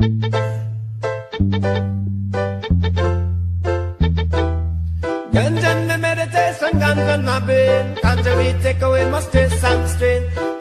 Ganja me meditation, ganja my brain. Ganja we take away my stress and strain.